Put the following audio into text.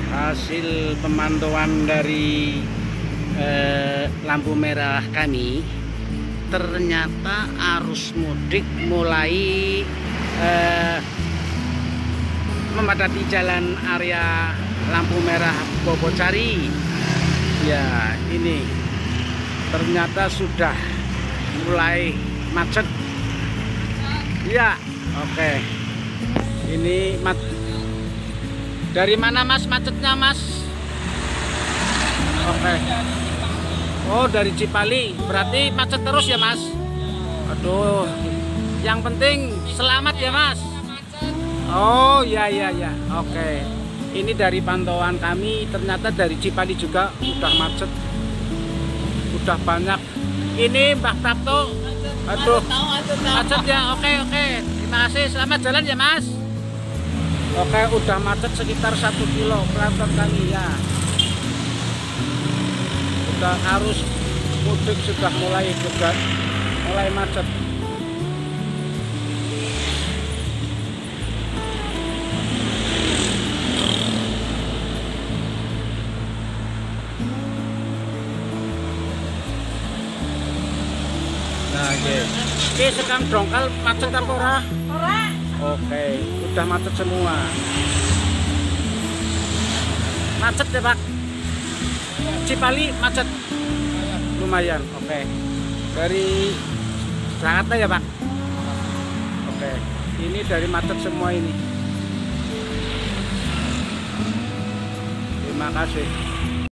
Hasil pemantauan dari lampu merah kami, ternyata arus mudik mulai memadati jalan area lampu merah Bobocari. Ya, ini ternyata sudah mulai macet. Ya, oke. Ini dari mana Mas macetnya Mas? Oke. Oh, dari Cipali. Berarti macet terus ya Mas? Aduh. Yang penting selamat ya Mas. Oh, ya. Oke. Ini dari pantauan kami, ternyata dari Cipali juga udah macet. Udah banyak. Ini Mbak Tapto. Aduh. Macet ya. Oke. Terima kasih. Selamat jalan ya Mas. Oke, udah macet sekitar 1 kilo pelakon kami ya. Udah arus mudik sudah mulai juga mulai macet. Nah, oke, sekarang dongkal macet apa ora? Ora. Oke, udah macet semua. Macet ya Pak? Cipali macet? Lumayan, oke. Dari Jakarta ya Pak? Oke, ini dari macet semua ini. Terima kasih.